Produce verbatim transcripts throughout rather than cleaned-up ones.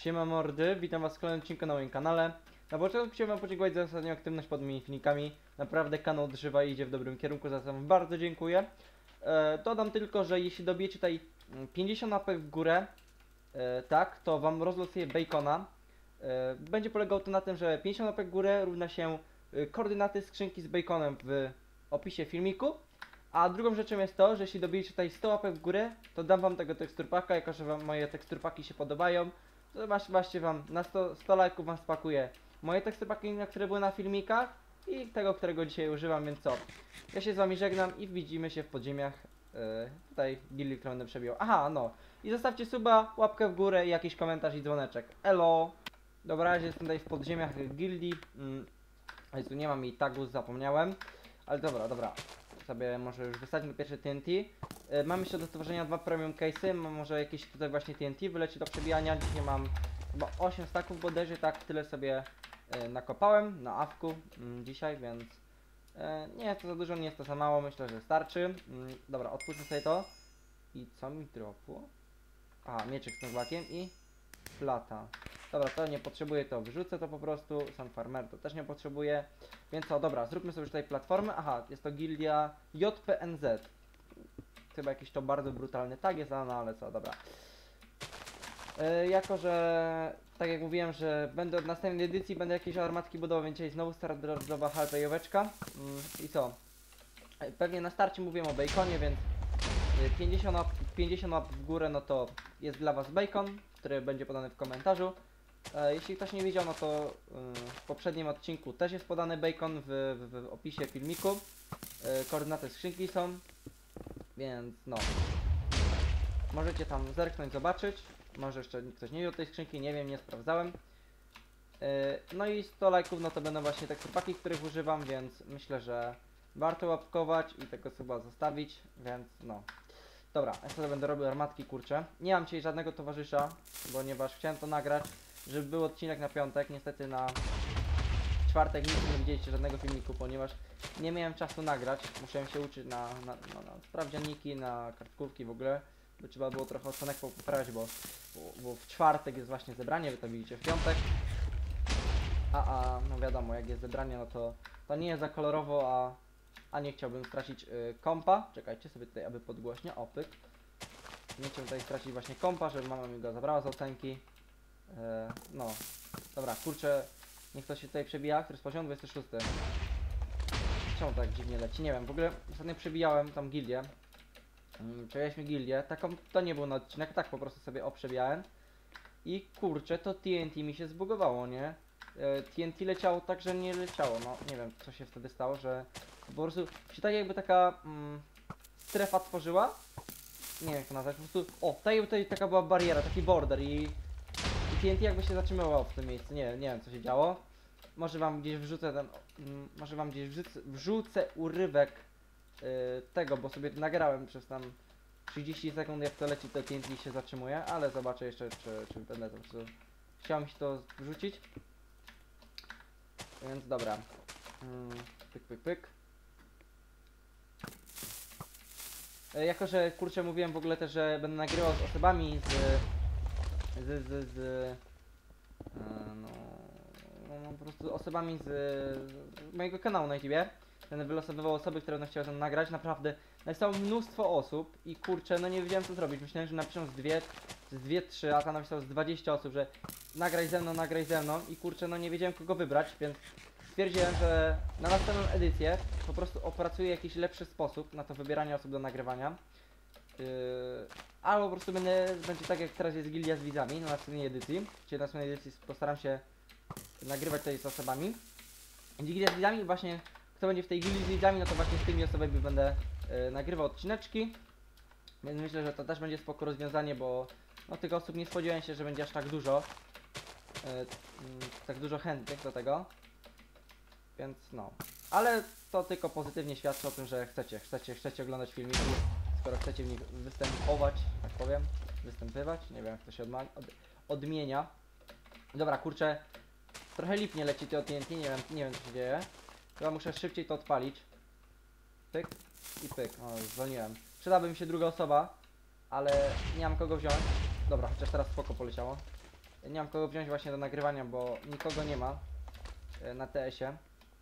Siema mordy, witam was w kolejnym odcinku na moim kanale. Na początku chciałbym wam podziękować za ostatnią aktywność pod moimi filmikami. Naprawdę kanał Drzywa idzie w dobrym kierunku, za co wam bardzo dziękuję. E, dodam tylko, że jeśli dobijecie tutaj pięćdziesiąt łapek w górę, e, tak, to wam rozlosuję bacona. E, będzie polegało to na tym, że pięćdziesiąt łapek w górę równa się e, koordynaty skrzynki z baconem w opisie filmiku. A drugą rzeczą jest to, że jeśli dobijecie tutaj sto łapek w górę, to dam wam tego teksturpaka, jako że wam moje teksturpaki się podobają. To właśnie wam na sto, sto lajków wam spakuję moje teksturpaki, które były na filmikach i tego, którego dzisiaj używam, więc co? Ja się z wami żegnam i widzimy się w podziemiach yy, tutaj gildii, które będę przebijał. Aha, no. I zostawcie suba, łapkę w górę i jakiś komentarz i dzwoneczek. Elo! Dobra, jestem tutaj w podziemiach gildii. Mm. Ale tu nie mam jej tagu, zapomniałem. Ale dobra, dobra. Sobie może już wysadźmy pierwsze T N T. Yy, mam jeszcze do stworzenia dwa premium case'y. Mam może jakieś tutaj właśnie T N T wyleci do przebijania. Dzisiaj mam chyba osiem staków bodajże, tak tyle sobie yy, nakopałem na awku yy, dzisiaj, więc yy, nie jest to za dużo, nie jest to za mało, myślę, że starczy. Yy, dobra, odpuszczę sobie to. I co mi dropło? A, mieczyk z noglakiem i plata. Dobra, to nie potrzebuję, to wyrzucę to po prostu. Sam farmer to też nie potrzebuję. Więc co, dobra, zróbmy sobie już tutaj platformę. Aha, jest to gildia J P N Z. Chyba jakiś to bardzo brutalny tag jest, no ale co, dobra. Yy, jako, że tak jak mówiłem, że będę od następnej edycji, będę jakieś armatki budował, więc dzisiaj znowu standardowa halpejoweczka. Yy, I co? Yy, pewnie na starcie mówiłem o baconie, więc pięćdziesiąt łap, pięćdziesiąt łap w górę, no to jest dla was bacon, który będzie podany w komentarzu. E, jeśli ktoś nie wiedział, no to y, w poprzednim odcinku też jest podany bacon w, w, w opisie filmiku. E, koordynaty skrzynki są, więc no. Możecie tam zerknąć, zobaczyć. Może jeszcze ktoś nie wiedział tej skrzynki, nie wiem, nie sprawdzałem. E, no i sto lajków, no to będą właśnie teksturpaki, których używam, więc myślę, że warto łapkować i tego chyba zostawić, więc no. Dobra, ja sobie będę robił armatki, kurczę. Nie mam dzisiaj żadnego towarzysza, ponieważ chciałem to nagrać, żeby był odcinek na piątek. Niestety na czwartek nic nie widzieliście żadnego filmiku, ponieważ nie miałem czasu nagrać. Musiałem się uczyć na, na, na, na sprawdzianiki, na kartkówki w ogóle. Bo trzeba było trochę ocenek poprawiać, bo, bo, bo w czwartek jest właśnie zebranie, wy to widzicie w piątek. A, a, no wiadomo, jak jest zebranie, no to to nie jest za kolorowo, a A nie chciałbym stracić y, kompa. Czekajcie sobie tutaj, aby podgłośnie. Opyk. Nie chciałbym tutaj stracić właśnie kompa, żeby mama mi go zabrała z ocenki. Yy, no. Dobra, kurczę. Niech to się tutaj przebija. Który z poziomu dwudziesty szósty. Czemu tak dziwnie leci? Nie wiem. W ogóle ostatnio przebijałem tam gildię. Yy, Przebiliśmy gildię. Taką, to nie był na odcinek. Tak po prostu sobie oprzebijałem. I kurczę, to T N T mi się zbugowało, nie? Yy, T N T leciało tak, że nie leciało. No, nie wiem, co się wtedy stało, że po prostu się tak jakby taka mm, strefa tworzyła. Nie wiem jak to nazwać, po prostu. O, tak jakby tutaj taka była bariera, taki border i, i T N T jakby się zatrzymywało w tym miejscu. Nie, nie wiem co się działo. Może wam gdzieś wrzucę ten. Mm, może wam gdzieś wrzucę, wrzucę urywek yy, tego, bo sobie nagrałem przez tam trzydzieści sekund, jak to leci, to T N T się zatrzymuje, ale zobaczę jeszcze czy, czy będę to. Czy... Chciałem się to wrzucić. Więc dobra. Mm, pyk, pyk, pyk. Jako, że kurczę mówiłem w ogóle też, że będę nagrywał z osobami z... z... z... z no, no po prostu osobami z, z mojego kanału na YouTubie. Będę wylosowywał osoby, które będą chciały ze mną nagrać. Naprawdę napisało mnóstwo osób i kurczę, no nie wiedziałem co zrobić. Myślałem, że napiszą z dwie, z dwie, trzy, a tam napisało z dwadzieścia osób, że nagraj ze mną, nagraj ze mną i kurczę, no nie wiedziałem kogo wybrać, więc stwierdziłem, że na następną edycję po prostu opracuję jakiś lepszy sposób na to wybieranie osób do nagrywania. Yy, albo po prostu będę, będzie tak jak teraz jest gildia z widzami na następnej edycji. Czyli na następnej edycji postaram się nagrywać tutaj z osobami. Gildia z widzami właśnie, kto będzie w tej gildii z widzami, no to właśnie z tymi osobami będę yy, nagrywał odcineczki. Więc myślę, że to też będzie spoko rozwiązanie, bo no tych osób nie spodziewałem się, że będzie aż tak dużo. Yy, yy, tak dużo chętnych do tego. Więc no, ale to tylko pozytywnie świadczy o tym, że chcecie, chcecie, chcecie oglądać filmiki, skoro chcecie w nich występować, tak powiem, występywać, nie wiem jak to się odma od odmienia. Dobra, kurczę, trochę lipnie leci to T N T, nie wiem, nie wiem co się dzieje. Chyba muszę szybciej to odpalić. Pyk i pyk, o zwolniłem. Przydałaby mi się druga osoba, ale nie mam kogo wziąć. Dobra, chociaż teraz spoko poleciało. Nie mam kogo wziąć właśnie do nagrywania, bo nikogo nie ma e, na T S-ie.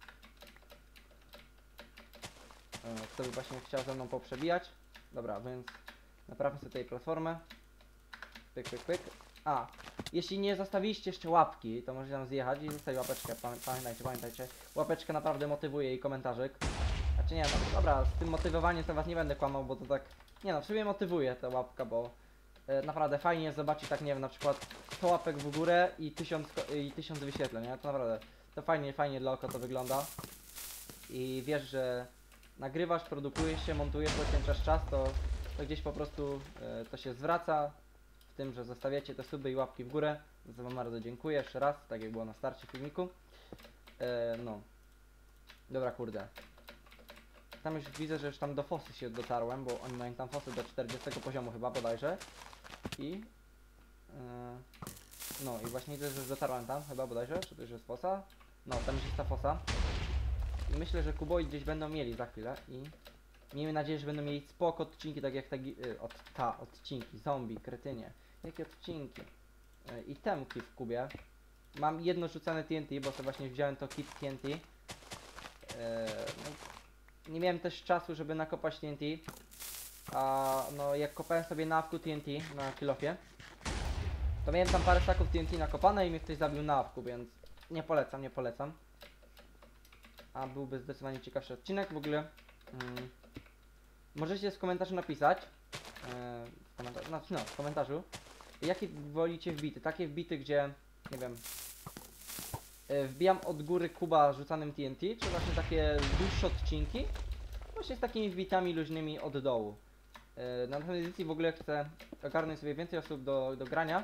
E, kto by właśnie chciał ze mną poprzebijać. Dobra, więc naprawmy sobie tutaj platformę. Pyk, pyk, pyk. A, jeśli nie zostawiliście jeszcze łapki, to możecie tam zjechać i zostawić łapeczkę. Pamiętajcie, pamiętajcie. Łapeczka naprawdę motywuje i komentarzyk. Znaczy nie, no dobra, z tym motywowaniem to was nie będę kłamał, bo to tak... Nie no, w sumie motywuje ta łapka, bo e, naprawdę fajnie jest zobaczyć tak, nie wiem, na przykład sto łapek w górę i tysiąc, i tysiąc wyświetleń, nie? To naprawdę, to fajnie, fajnie dla oka to wygląda. I wiesz, że nagrywasz, produkujesz się, montujesz, poświęcasz czas, to, to gdzieś po prostu e, to się zwraca w tym, że zostawiacie te suby i łapki w górę. Za wam bardzo dziękuję jeszcze raz, tak jak było na starcie filmiku. E, no. Dobra, kurde. Tam już widzę, że już tam do fosy się dotarłem, bo oni mają tam fosy do czterdziestego poziomu chyba bodajże. I... Yy, no i właśnie widzę, że już dotarłem tam chyba bodajże, czy to już jest fosa? No, tam już jest ta fosa. I myślę, że Kuboi gdzieś będą mieli za chwilę i... Miejmy nadzieję, że będą mieli spoko odcinki, tak jak te... Yy, od, ta, odcinki, zombie, kretynie. Jakie odcinki? Yy, I temki w kubie. Mam jedno rzucane T N T, bo sobie właśnie wziąłem to kit T N T. Yy, no, nie miałem też czasu, żeby nakopać T N T. A no jak kopałem sobie na awku T N T na kilofie, to miałem tam parę staków T N T nakopane i mnie ktoś zabił na awku, więc nie polecam, nie polecam. A byłby zdecydowanie ciekawszy odcinek w ogóle. Hmm. Możecie w komentarzu napisać, yy, w komentarzu, znaczy no, w komentarzu, jakie wolicie wbity. Takie wbity, gdzie, nie wiem, yy, wbijam od góry kuba rzucanym T N T, czy właśnie takie dłuższe odcinki, właśnie z takimi wbitami luźnymi od dołu. Yy, na następnej edycji w ogóle chcę ogarnąć sobie więcej osób do, do grania.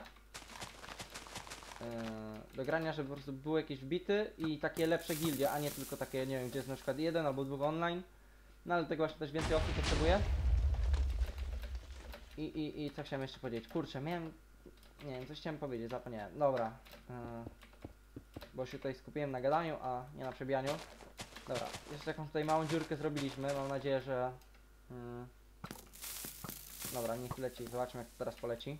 Yy, do grania, żeby po prostu były jakieś wbity i takie lepsze gildie, a nie tylko takie, nie wiem, gdzie jest na przykład jeden albo dwóch online. No ale tego właśnie też więcej osób potrzebuję. I, i, i co chciałem jeszcze powiedzieć? Kurczę, miałem... Nie wiem, coś chciałem powiedzieć, zapomniałem. Dobra. Yy, bo się tutaj skupiłem na gadaniu, a nie na przebijaniu. Dobra, jeszcze jakąś tutaj małą dziurkę zrobiliśmy. Mam nadzieję, że... Yy, dobra, niech leci. Zobaczmy, jak to teraz poleci.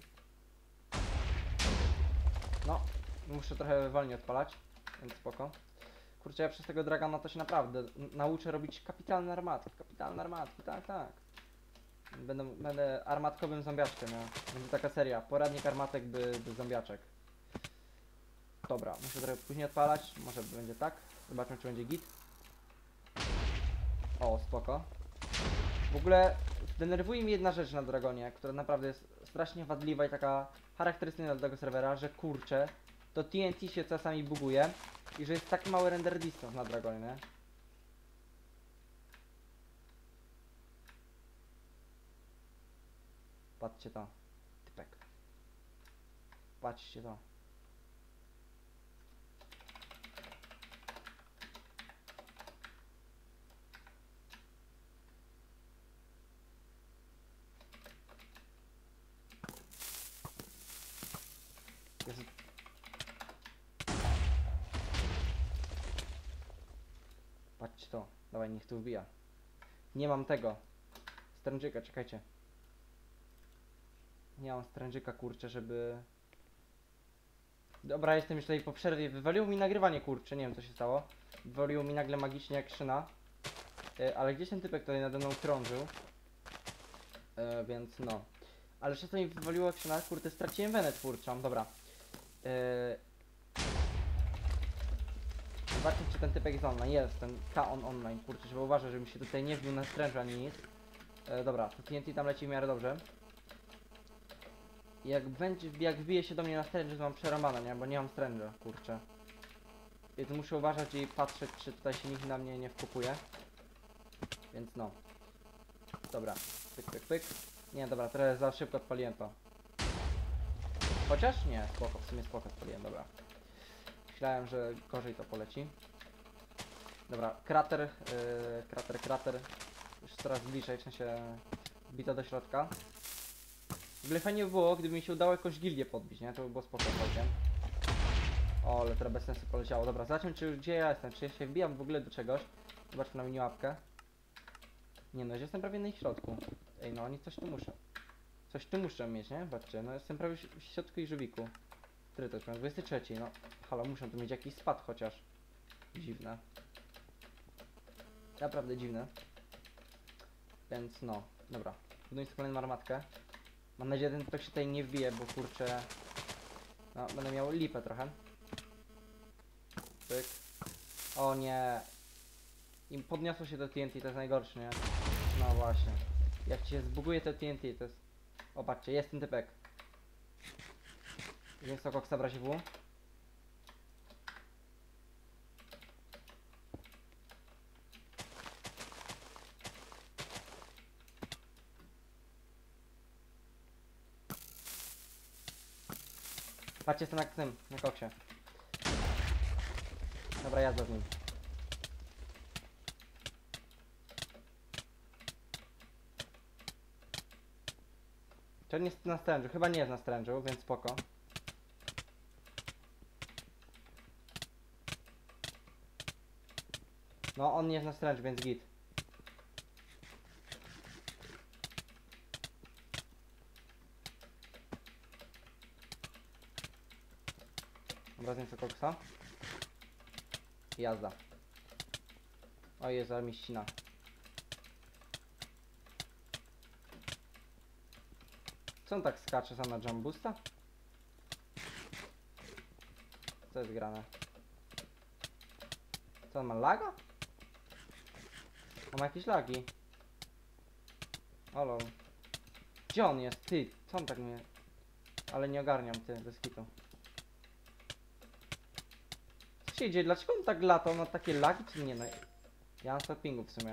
No, muszę trochę wolniej odpalać, więc spoko. Kurczę, ja przez tego dragona to się naprawdę nauczę robić kapitalne armatki. Kapitalne armatki, tak, tak. Będę, będę armatkowym zombiaczkiem, no. Będzie taka seria. Poradnik armatek, by, by zombiaczek. Dobra, muszę trochę później odpalać. Może będzie tak. Zobaczmy, czy będzie git. O, spoko. W ogóle denerwuje mnie jedna rzecz na Dragonie, która naprawdę jest strasznie wadliwa i taka charakterystyczna dla tego serwera, że kurczę, to T N T się czasami buguje i że jest tak mały render distance na Dragonie, nie? Patrzcie to. Typek. Patrzcie to. Jezu. Patrzcie to. Dawaj, niech tu wbija. Nie mam tego. Stręczyka, czekajcie. Nie mam stręczyka, kurczę, żeby... Dobra, jestem już tutaj po przerwie. Wywaliło mi nagrywanie, kurczę, nie wiem co się stało. Wywaliło mi nagle magicznie jak szyna. Yy, ale gdzieś ten typek tutaj nade mną krążył. Yy, więc no. Ale przez to mi wywaliło jak szyna, kurde, straciłem wenę twórczą, dobra. Yy... Zobaczmy, czy ten typek jest online. Jest, ten K-on online, kurczę, żeby uważać, żebym się tutaj nie wbił na strężu ani nic. Yy, dobra, to T N T tam leci w miarę dobrze. Jak będzie, jak wbije się do mnie na stręże, to mam przerąbane, nie? Bo nie mam stręża, kurczę. Więc muszę uważać i patrzeć, czy tutaj się nikt na mnie nie wkupuje. Więc no. Dobra, pyk, pyk, pyk. Nie, dobra, teraz za szybko odpaliłem to. Chociaż? Nie, spoko, w sumie spoko odpaliłem, dobra. Myślałem, że gorzej to poleci. Dobra, krater, yy, krater, krater. Już coraz bliżej, w sensie bita do środka. W ogóle fajnie by było, gdyby mi się udało jakąś gildię podbić, nie? To by było spoko całkiem. O, ale teraz bez sensu poleciało. Dobra, zobaczmy, czy gdzie ja jestem, czy ja się wbijam w ogóle do czegoś. Zobaczmy na miniłapkę. Nie no, że jestem prawie na ich środku. Ej, no oni coś tu muszą. Coś tu muszą mieć, nie? Patrzcie, no jestem prawie w środku ich żółwiku. Który to już miał? dwudziesty trzeci, no. Halo, muszę tu mieć jakiś spad chociaż. Dziwne. Naprawdę dziwne. Więc no, dobra. Buduję sobie kolejną armatkę. Mam nadzieję, że ten typek się tutaj nie wbije, bo kurczę... No, będę miał lipę trochę. Pyk. O nie. Im podniosło się do T N T, to jest najgorsze, nie? No właśnie. Jak ci się zbuguje to T N T, to jest... O, patrzcie, jest ten typek. Więc to koksa w razie W. Patrzcie, jestem na tym, na koksie. Dobra, jazda z nim. Czy on jest na strężu? Chyba nie jest na strężu, więc spoko. No, on nie jest na strężu, więc git. Dobra, zjem sobie koksa. Jazda. O jest armiścina. Co on tak skacze sam na jump boosta? Co jest grane? Co on ma laga? On ma jakieś lagi. O lol. Gdzie on jest? Ty, co on tak mnie... Ale nie ogarniam, ty, bez kitu. Co się dzieje? Dlaczego on tak lata? On ma takie lagi, czy nie? No, ja mam sto pingu w sumie.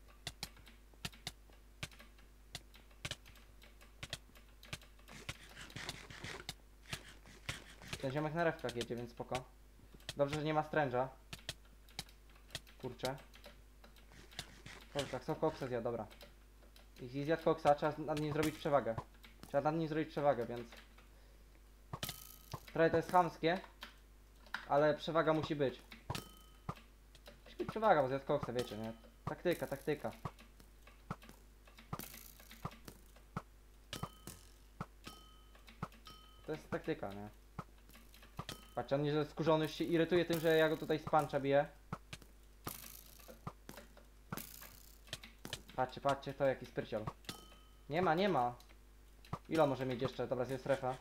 Ten ziomek na rewkach jedzie, więc spoko. Dobrze, że nie ma stręża. Kurczę. Kurczę, co koksa zjadł, dobra. Jeśli zjadł koksa, trzeba nad nim zrobić przewagę. Trzeba nad nim zrobić przewagę, więc... Trochę to jest chamskie, ale przewaga musi być. Musi być przewaga, bo zjadł koksa, wiecie, nie? Taktyka, taktyka. To jest taktyka, nie? Patrzcie, on nieźle skurzony już się irytuje tym, że ja go tutaj z puncha biję. Patrzcie, patrzcie, to jaki spryciol. Nie ma, nie ma. Ile on może mieć jeszcze? Dobra, jest strefa.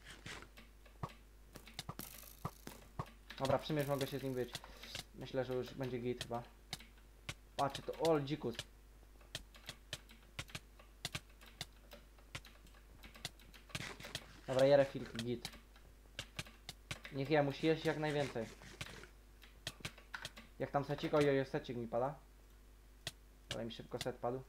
Dobra, przymierz mogę się z nim być. Myślę, że już będzie git chyba. Patrzcie, to ol dzikus. Dobra, jarę filtr, git. Niech ja musi jeść jak najwięcej. Jak tam secik? Ojoj, secik mi pada. Ale mi szybko set padł.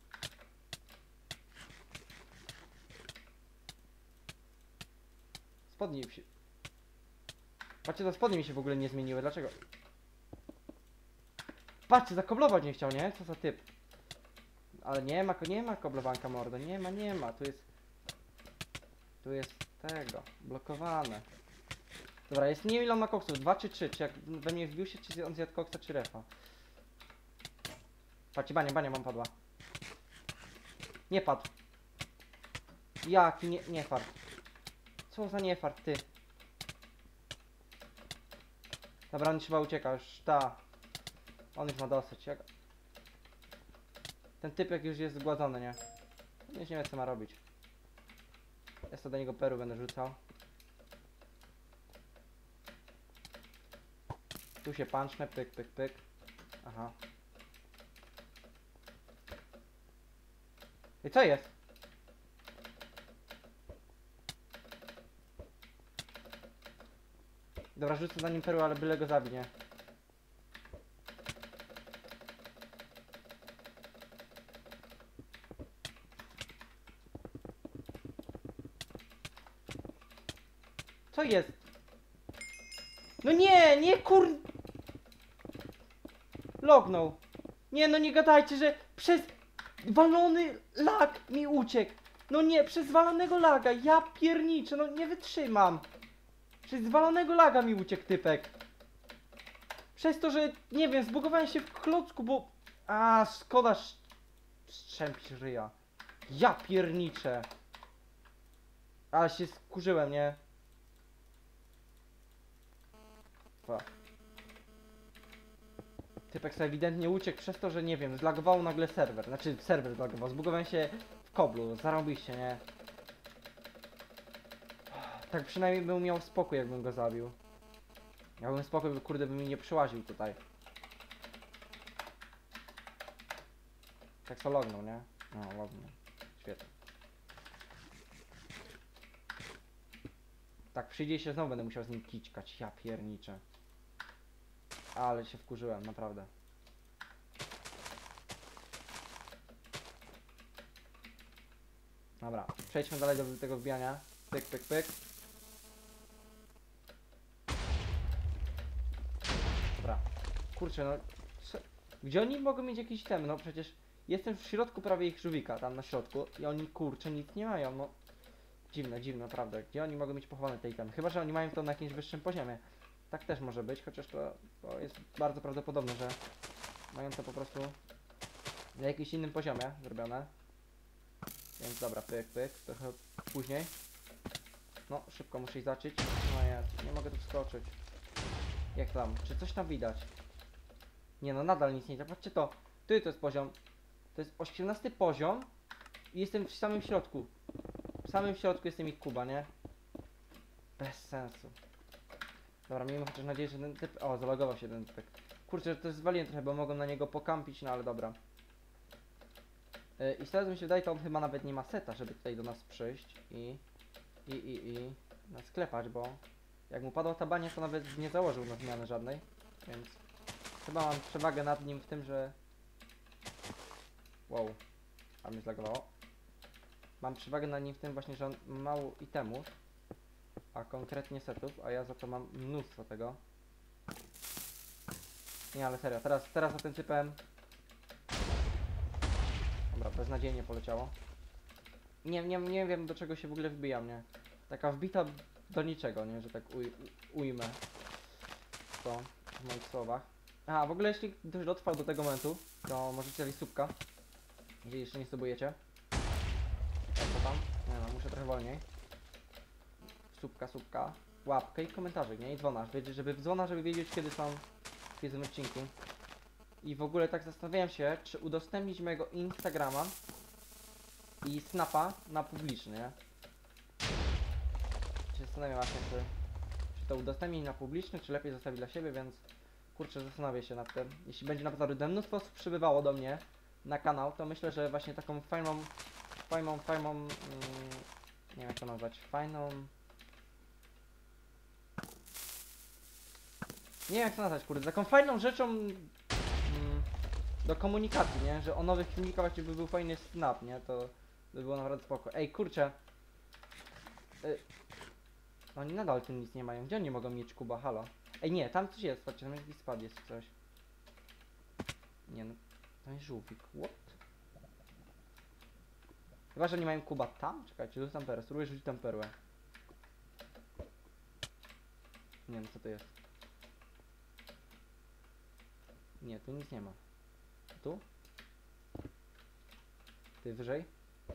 Spodnie się... Patrzcie, to spodnie mi się w ogóle nie zmieniły. Dlaczego? Patrzcie, zakoblować nie chciał, nie? Co za typ. Ale nie ma, nie ma koblowanka mordo. Nie ma, nie ma. Tu jest... Tu jest tego. Blokowane. Dobra, jest nie wiem ile on ma koksów. Dwa czy trzy? Czy jak we mnie wbił się, czy on zjadł koksa, czy refa? Patrzcie, bania, bania mam padła. Nie padł. Jaki nie, nie fart. Co za nie fart, ty. Dobra, on chyba ucieka, już ta. On już ma dosyć. Jak... Ten typek już jest zgładzony, nie? Już nie wiem co ma robić. Ja sobie do niego peru będę rzucał. Tu się punchnę, pyk, pyk, pyk. Aha. I co jest? Dobra, rzucę za nim perły, ale byle go zabić, nie? Co jest? No nie, nie kur... Lognął. Nie, no nie gadajcie, że przez walony lag mi uciekł. No nie, przez walonego laga, ja pierniczę, no nie wytrzymam. Przez walonego laga mi uciekł typek. Przez to, że, nie wiem, zbugowałem się w klocku, bo... A, szkoda strzępić ryja. Ja pierniczę. Ale się skurzyłem, nie? Fuck. Typek sobie ewidentnie uciekł przez to, że nie wiem, zlagował nagle serwer. Znaczy serwer zlagował, zbugowałem się w koblu, zarobiście, nie? Tak przynajmniej bym miał spokój, jakbym go zabił. Miałbym spokój, by kurde by mi nie przyłaził tutaj. Tak co lognął, nie? No, lognął. Świetnie. Tak przyjdzie i się znowu będę musiał z nim kićkać, ja pierniczę. Ale się wkurzyłem, naprawdę. Dobra, przejdźmy dalej do tego wbijania. Pyk, pyk, pyk. Dobra. Kurczę, no... Co? Gdzie oni mogą mieć jakiś tem? No przecież jestem w środku prawie ich żółwika, tam na środku. I oni, kurczę, nic nie mają, no. Dziwne, dziwne, naprawdę. Gdzie oni mogą mieć pochowane te itemy? Chyba że oni mają to na jakimś wyższym poziomie. Tak też może być, chociaż to, to jest bardzo prawdopodobne, że mają to po prostu na jakimś innym poziomie zrobione. Więc dobra, pyk, pyk, trochę później. No, szybko muszę ich zacząć. No jest, nie mogę tu wskoczyć. Jak tam? Czy coś tam widać? Nie no, nadal nic nie widać. Patrzcie to. Tu to jest poziom. To jest osiemnasty poziom. I jestem w samym środku. W samym środku jestem ich Kuba, nie? Bez sensu. Dobra, miejmy chociaż nadzieję, że ten typ... O, zalogował się ten typek. Kurczę, to zwaliłem trochę, bo mogą na niego pokampić, no ale dobra. Yy, I teraz mi się wydaje, to on chyba nawet nie ma seta, żeby tutaj do nas przyjść i... I, i, i... nas sklepać, bo... Jak mu padła ta bania, to nawet nie założył na zmianę żadnej. Więc... Chyba mam przewagę nad nim w tym, że... Wow. A mnie zlagowało. Mam przewagę nad nim w tym właśnie, że on ma mało itemów. A konkretnie setów, a ja za to mam mnóstwo tego. Nie, ale serio, teraz, teraz za tym typem... Dobra, beznadziejnie poleciało. Nie, nie, nie wiem, do czego się w ogóle wbijam, nie? Taka wbita do niczego, nie? Że tak uj, u, ujmę to w moich słowach. A, w ogóle jeśli ktoś dotrwał do tego momentu, to możecie dać subka. Jeżeli jeszcze nie subujecie. Jak to tam? Nie no, muszę trochę wolniej. Subka, subka, łapkę i komentarze, nie? I dzwona, żeby dzwona, żeby wiedzieć, kiedy są kiedy są odcinki. I w ogóle tak zastanawiałem się, czy udostępnić mojego Instagrama i Snapa na publiczny, nie? Się zastanawiam właśnie, czy, czy to udostępnić na publiczny, czy lepiej zostawić dla siebie, więc kurczę, zastanawiam się nad tym. Jeśli będzie naprawdę mnóstwo osób przybywało do mnie na kanał, to myślę, że właśnie taką fajną, fajną, fajną, mm, nie wiem jak to nazwać, fajną... Nie wiem jak to nazwać, kurde, taką fajną rzeczą mm, do komunikacji, nie? Że o nowych filmikach właśnie by był fajny snap, nie? To by było naprawdę spoko. Ej, kurczę. Y oni nadal tu nic nie mają. Gdzie oni mogą mieć Kuba? Halo? Ej, nie, tam coś jest, patrzcie, tam jakiś spad jest coś. Nie no, to jest żółwik, what? Chyba, że nie mają Kuba tam? Czekajcie, rzucam perłę, spróbuję rzucić tam perłę. Nie no, co to jest? Nie, tu nic nie ma. Tu? Ty wyżej?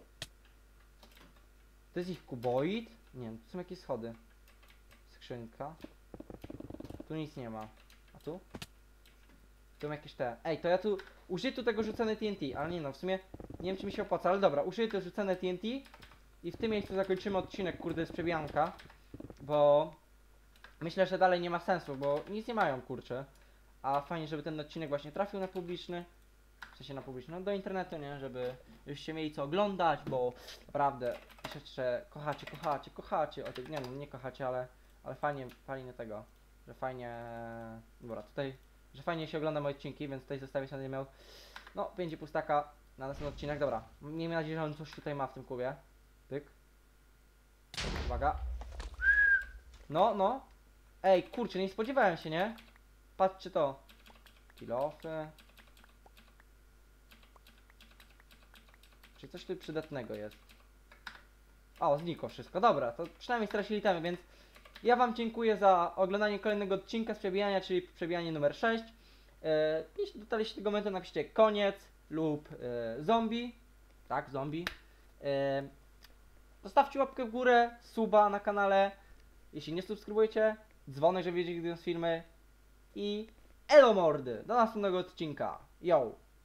To jest ich kuboid? Nie wiem, tu są jakieś schody. Skrzynka. Tu nic nie ma. A tu? Tu są jakieś te... Ej, to ja tu... Użyję tu tego rzucone T N T, ale nie no, w sumie... Nie wiem, czy mi się opłaca, ale dobra. Użyję to rzucone T N T. I w tym miejscu zakończymy odcinek, kurde, z przebijanka. Bo... Myślę, że dalej nie ma sensu, bo nic nie mają, kurczę. A fajnie, żeby ten odcinek właśnie trafił na publiczny. W sensie na publiczny, no do internetu, nie? Żeby żebyście mieli co oglądać, bo naprawdę piszecie, że kochacie, kochacie, kochacie. O, nie no, nie kochacie, ale, ale fajnie, fajnie tego, że fajnie, dobra, tutaj, że fajnie się ogląda moje odcinki, więc tutaj zostawię się, miał, no, będzie pustaka na następny odcinek, dobra. Miejmy nadzieję, że on coś tutaj ma w tym kubie. Pyk. Uwaga. No, no. Ej, kurczę, nie spodziewałem się, nie? Patrzcie to. Kilofy. Czy coś tu przydatnego jest? O, znikło wszystko. Dobra, to przynajmniej stracili temy, więc ja wam dziękuję za oglądanie kolejnego odcinka z przebijania, czyli przebijanie numer sześć. E, jeśli dotarliście do tego momentu, napiszcie koniec lub e, zombie. Tak, zombie. E, zostawcie łapkę w górę, suba na kanale. Jeśli nie subskrybujecie, dzwonek, żeby wiedzieć, gdy są filmy. i elo mordy, do następnego odcinka. Yo!